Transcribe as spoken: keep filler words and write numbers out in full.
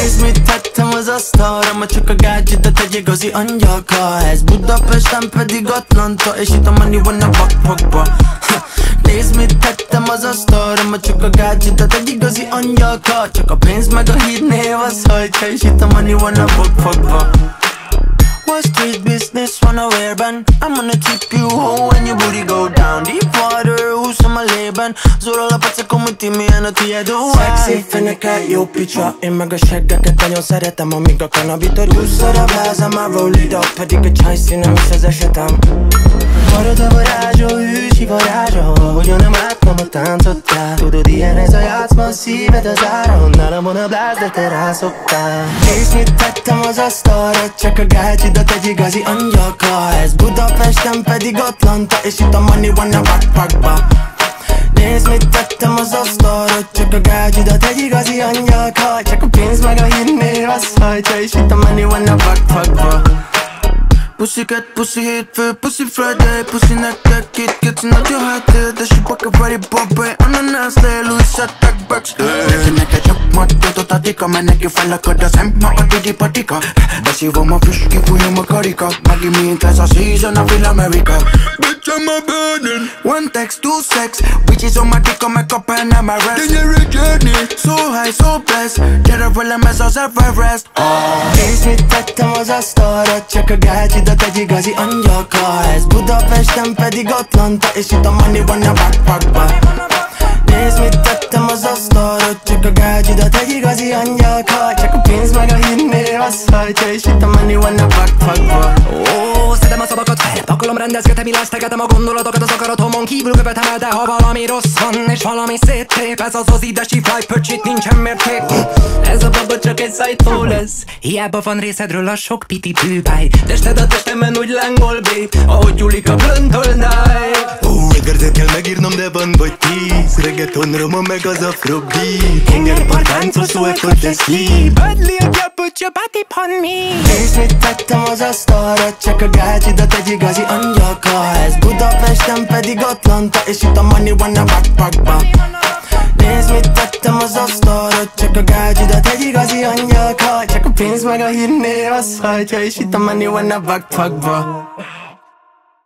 Nézd, mit tettem az asztalra, ma csak a gadgetet egy igazi angyalka. Ez Budapesten pedig Atlanta, és itt a money van a bakpakba. Nézd, mit tettem az asztalra, ma csak a gadgetet egy igazi angyalka. Csak a pénz meg a híd név az hajtja, és itt a money van a bakpakba. Wall Street business wanna-wear-ben I'm gonna tip you home when your booty go down. Deep water, húszom a lében. Zúrol a pacekon, mint Timmy, a tiéd, oh why? Sexy feneke, jó picsa. Én meg a seggeket nagyon szeretem, amíg a kanabitod húszszor a vázam, I roll it up. Pedig a csajszín nem is az esetem. Marad a varázsa, hűsi varázsa, hogyan nem látnom a táncottál. Tudod, ilyen ez a játszma, szíved az áron. Nálam van a bláz, de te rászoktál. Nézd, mit tettem az asztalra, csak a gadgetet egy igazi angyalka. Ez Budapesten pedig Atlanta, és itt a money van a bakpakba. Nézd, mit tettem az asztalra, csak a gadgetet egy igazi angyalka. Csak a pénz meg a hinnél az hajtja, és itt a money van a bakpakba. Pussycat, pussy hétfő, pussy Friday, pussy nektek két kicsi nagy a háttér. De she back a ready Bombay, ananas le, Louis shottak backstage. Neki neked csak maddotot adika, mert neki felakad a szem, ma a didi patika. Beszívom a füst, kifújom a karika, megint mint ez a season, a Will America. Bitch, I'm a burning, one text, two sex, bitches on my dick, on my cup and I'm a rest. Then you're a journey, so high, so blessed, gyere velem ez az Everest. Nézd, mit tettem az asztalra, csak a gadget egy igazi angyalka. Ez Budapesten pedig Atlanta, és itt a money van a bakpakba. Nézd, mit tettem az asztalra, csak a gadgetet egy igazi angyalka. Csak a pénz meg a hinnél az hajtja, és itt a money van a bakpakba. Ó, szedem a szavakat, felpakolom, rendezgetem, illesztegetem a gondolatokat az akaratomon kívül követem el, de ha valami rossz van, és valami széttép, ez az az idesi fly pöcsit, nincsen mérték. Ez a baba csak egy szájtó lesz, hiába van részedről a sok piti bűbáj. Tested a testemen úgy lángol, babe, ahogy gyúlik a blöntol knife. Ó, egy verzet kell megírnom, de van vagy tíz. Reggaeton, roma meg az afrobeat. Hengerpart, táncol, so effortlessly. Bad little girl, put your body upon me. Nézd, mit tettem az asztalra, csak a gadgetet egy igazi angyalka. Ez Budapesten pedig Atlanta, és itt a money van a bakpakba. Nézd, mit tettem az asztalra, csak a gadgetet egy igazi angyalka. Csak a pénz meg a hinnél az hajtja, és itt a money van a bakpakba.